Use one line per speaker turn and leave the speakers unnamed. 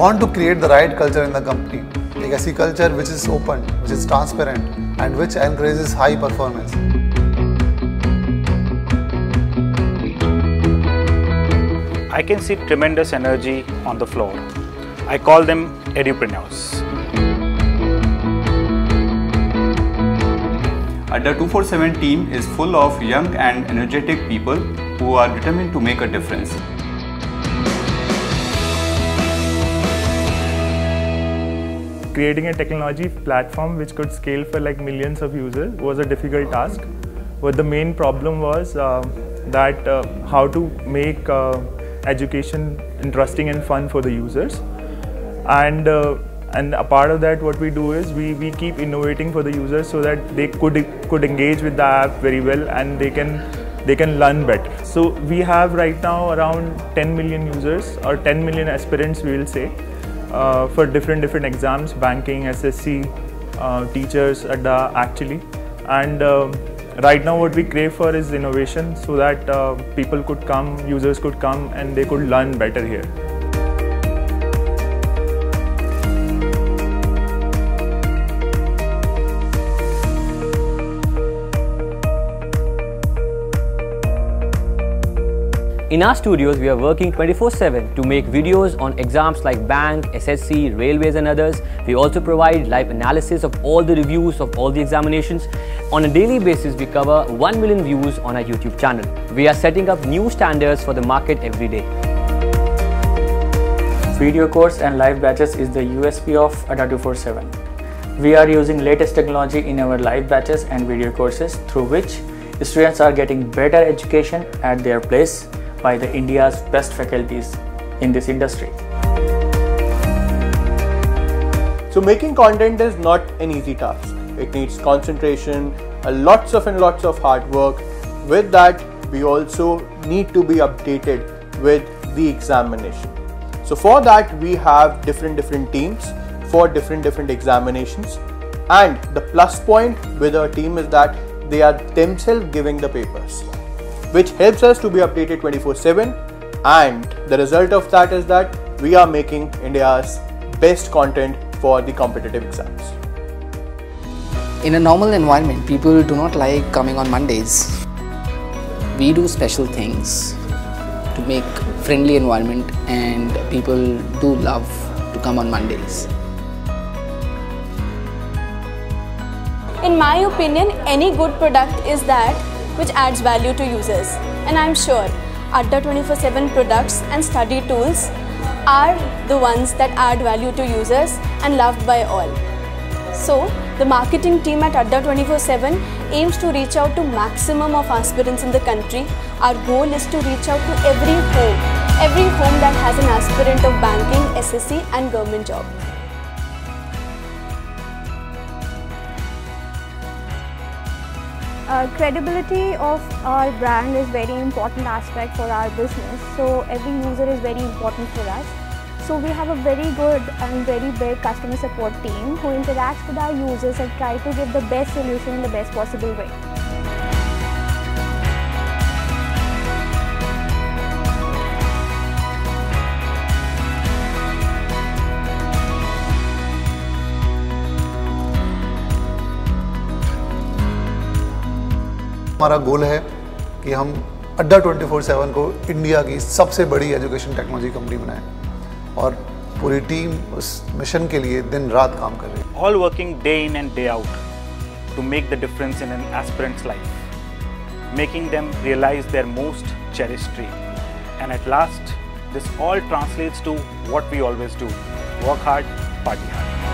want to create the right culture in the company. एक ऐसी culture which is open, which is transparent, and which encourages high performance.
I can see tremendous energy on the floor. I call them edupreneurs.
Adda 247 team is full of young and energetic people who are determined to make a difference.
Creating a technology platform which could scale for like millions of users was a difficult task. But the main problem was how to make education interesting and fun for the users. And a part of that, what we do is we keep innovating for the users so that they could engage with the app very well and they can learn better. So we have right now around 10 million users or 10 million aspirants, we will say, for different exams, banking, SSC, teachers, Adda actually. And right now what we crave for is innovation so that people could come, users could come and they could learn better here.
In our studios, we are working 24/7 to make videos on exams like bank, SSC, railways and others. We also provide live analysis of all the reviews of all the examinations. On a daily basis, we cover 1 million views on our YouTube channel. We are setting up new standards for the market every day.
Video course and live batches is the USP of Adda 247. We are using latest technology in our live batches and video courses through which students are getting better education at their place by the India's best faculties in this industry.
So making content is not an easy task. It needs concentration, lots of hard work. With that, we also need to be updated with the examination. So for that, we have different teams for different examinations. And the plus point with our team is that they are themselves giving the papers, which helps us to be updated 24/7, and the result of that is that we are making India's best content for the competitive exams.
In a normal environment, people do not like coming on Mondays. We do special things to make friendly environment, and people do love to come on Mondays.
In my opinion, any good product is that which adds value to users, and I'm sure Adda 24/7 products and study tools are the ones that add value to users and loved by all. So the marketing team at Adda 24/7 aims to reach out to maximum of aspirants in the country. Our goal is to reach out to every home that has an aspirant of banking, SSC and government job.
Credibility of our brand is very important aspect for our business. So every user is very important for us. So we have a very good and very big customer support team who interacts with our users and try to give the best solution in the best possible way.
हमारा गोल है कि हम अड्डा 24/7 को India की सबसे बड़ी education technology company बनाएं, और पूरी टीम उस मिशन के लिए दिन रात काम कर रही है.
All working day in and day out to make the difference in an aspirant's life, making them realize their most cherished dream. And at last, this all translates to what we always do: work hard, party hard.